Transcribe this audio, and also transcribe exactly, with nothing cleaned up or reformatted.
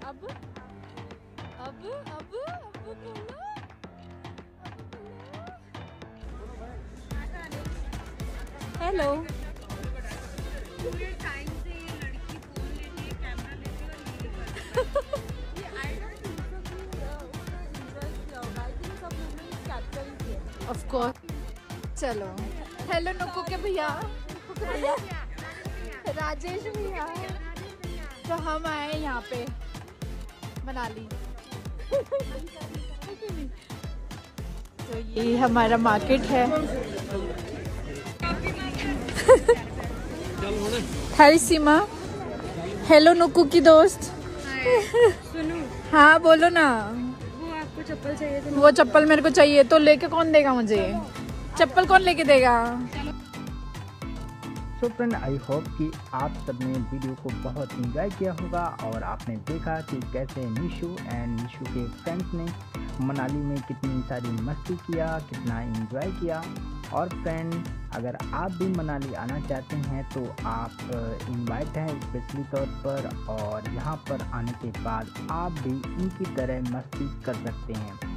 अब अब अब अब बोलो। हेलो। पूरे टाइम से ये लड़की फोन लेती है, कैमरा लेती है और वीडियो करती है। आई डोंट थिंक सो कि उसका इंटरेस्ट होगा। आई थिंक सब मोमेंट्स कैप्चर ही किए। Of course. चलो हेलो नुक्कू के भैया, भैया राजेश भैया। तो हम आए यहाँ पे मनाली। तो ये हमारा मार्केट है। हाय सीमा। हेलो नुक्कू की दोस्त। सुनो, हाँ बोलो ना। वो आपको चप्पल चाहिए तो वो चप्पल मेरे को चाहिए, तो लेके कौन देगा मुझे? चप्पल कौन लेके देगा? सो फ्रेंड, आई होप कि आप सबने वीडियो को बहुत इंजॉय किया होगा और आपने देखा कि कैसे निशु एंड निशु के फ्रेंड्स ने मनाली में कितनी सारी मस्ती किया, कितना इंजॉय किया। और फ्रेंड, अगर आप भी मनाली आना चाहते हैं तो आप इनवाइट हैं स्पेशली तौर पर, और यहाँ पर आने के बाद आप भी इनकी तरह मस्ती कर सकते हैं।